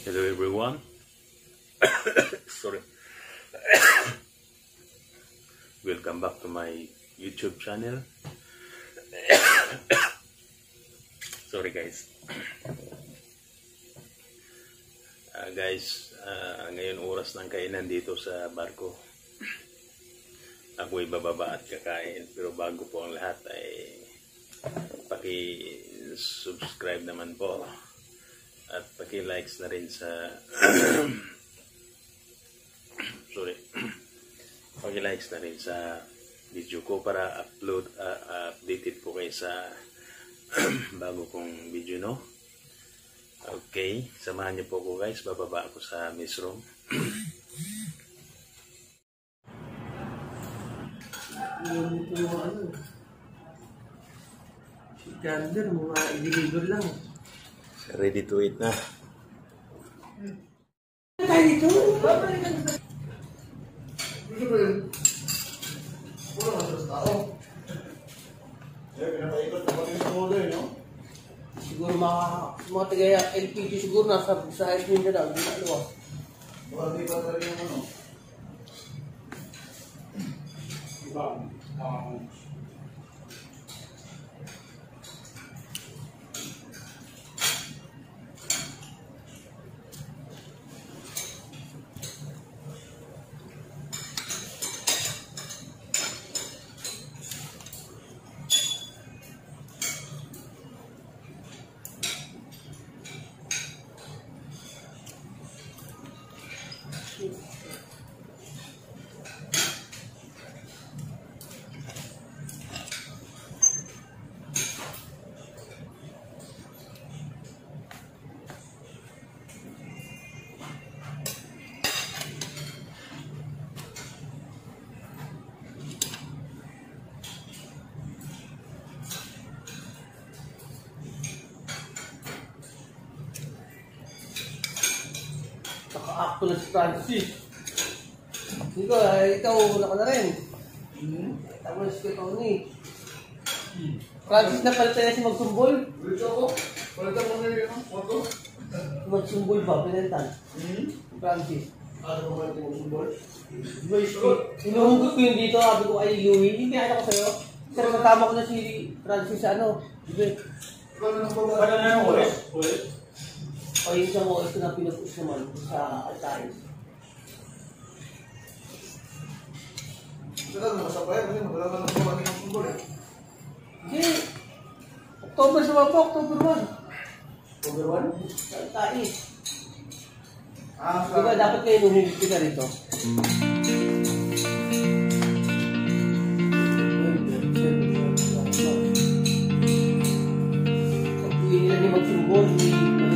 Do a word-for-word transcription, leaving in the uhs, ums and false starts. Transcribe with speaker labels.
Speaker 1: Hello everyone. Sorry. Welcome back to my YouTube channel. Sorry guys. Uh, guys, uh, ngayon oras ng kainan dito sa barko. Ako'y bababa at kakain. Pero bago po ang lahat ay paki-subscribe naman po. At paki-likes na rin sa sorry. Paki-likes na rin sa video ko para upload uh, updated po kayo sa bago kong video, no? Okay, samahan niyo po ko guys. Bababa ako sa mess room.
Speaker 2: Yung yung ano, si Gander, mga i-deliver lang.
Speaker 1: Ready to eat na.
Speaker 2: Tayo dito. Siguro mga mga tagaya L P G siguro nasa sa ismin na daw. Hindi na aluwa. Hindi pa talaga yung ano. Diba? Naka-acto na si Francis. Dito, ikaw wala ka na rin. Hmm? Tapos si Tony. Francis na palitan na si Magsumbol.
Speaker 3: Dito ako. Palitan mo na yun, photo.
Speaker 2: Magsumbol ba? Pinentan.
Speaker 3: Hmm?
Speaker 2: Francis.
Speaker 3: Ano ba palitan mo Magsumbol?
Speaker 2: Inuhugot ko yun dito. Sabi ko ay Louie. Hindi kaya ko sa'yo. Kasi matama ko na si Francis sa ano. Diba?
Speaker 3: Ano na ba? Ano na yung ulit? Ulit?
Speaker 2: O yung isang oras ko na pinapus naman sa Altair.
Speaker 3: Ito na masapay. Kasi magalaman na po ang Magsumbol eh.
Speaker 2: Hindi. October sa mga po. October one.
Speaker 3: October one?
Speaker 2: Sa Altair.
Speaker 3: Ah, sa...
Speaker 2: Diba dapat kayo lumibig ka rito? Pag-uwi nila ni Magsumbol, hindi